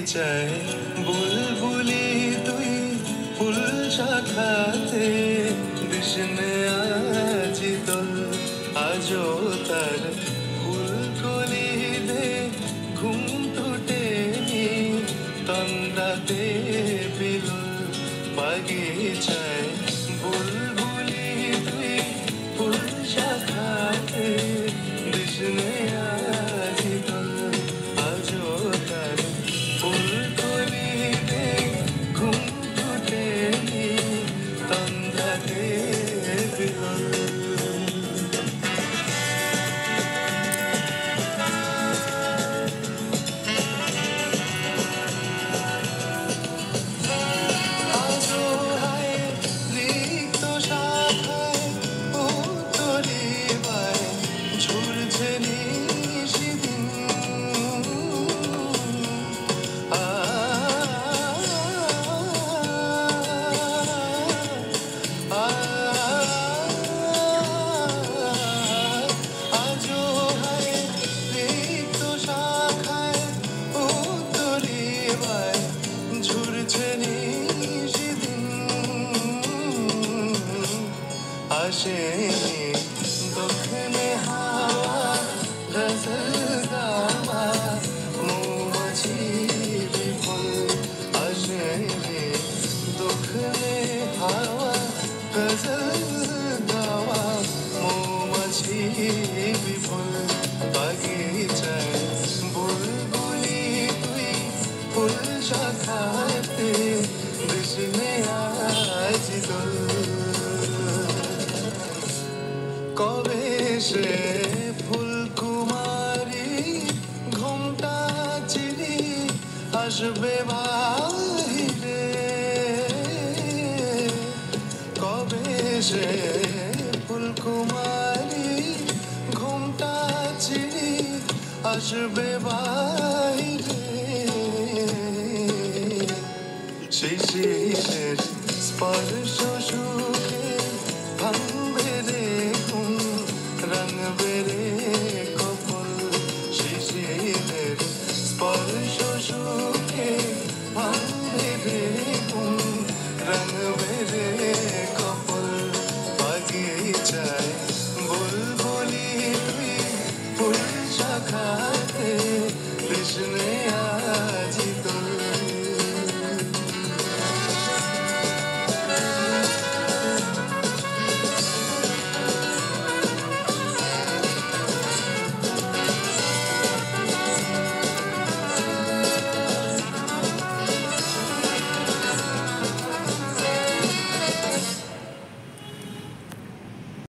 বাগিচায় বুলবুলি তুই ফুল শাখাতে দিশনে আজি দোল আজও তার ফুল কলি দে ঘুম টুটেনি তন্দাতে বিলুল বাগিচায় বুলবুলি তুই ফুল শাখাতে দিশনে আজি দোল আজও তার ফুল কলি দে ঘুম টুটেনি তন্দাতে বিলুল আসেনি দক্ষিণে হাওয়া গজল গাওয়া মৌমাছি বিফল আসেনি দক্ষিণে হাওয়া গজল গাওয়া মৌমাছি বিফল বাগিচায় বুলবুলি তুই ফুল শাখাতে দিশনে আজ দোল কবে সে ফুলকুমারী ঘুমটা চিনি আসবে বাহিরে কবে সে ফুলকুমারী ঘুমটা চিনি আসবে বাহিরে শিশিরের স্পর্শ